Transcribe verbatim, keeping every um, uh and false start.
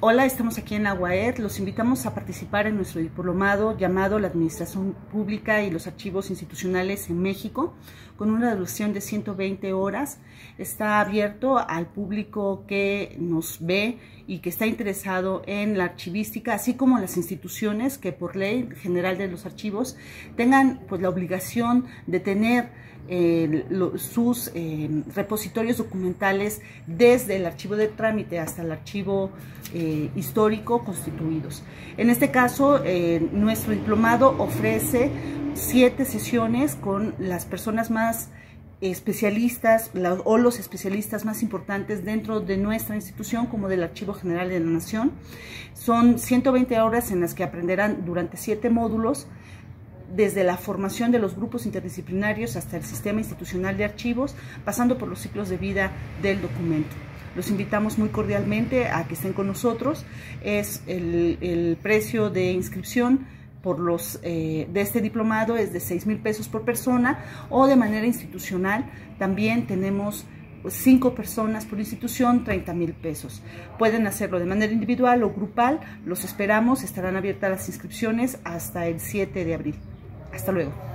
Hola, estamos aquí en Aguaed. Los invitamos a participar en nuestro diplomado llamado La Administración Pública y los Archivos Institucionales en México, con una duración de ciento veinte horas. Está abierto al público que nos ve y que está interesado en la archivística, así como las instituciones que por ley general de los archivos tengan pues la obligación de tener Eh, lo, sus eh, repositorios documentales desde el archivo de trámite hasta el archivo eh, histórico constituidos. En este caso, eh, nuestro diplomado ofrece siete sesiones con las personas más especialistas la, o los especialistas más importantes dentro de nuestra institución como del Archivo General de la Nación. Son ciento veinte horas en las que aprenderán durante siete módulos, desde la formación de los grupos interdisciplinarios hasta el sistema institucional de archivos, pasando por los ciclos de vida del documento. Los invitamos muy cordialmente a que estén con nosotros. Es el, el precio de inscripción por los, eh, de este diplomado es de seis mil pesos por persona, o de manera institucional también tenemos cinco personas por institución, treinta mil pesos. Pueden hacerlo de manera individual o grupal. Los esperamos, estarán abiertas las inscripciones hasta el siete de abril. Hasta luego.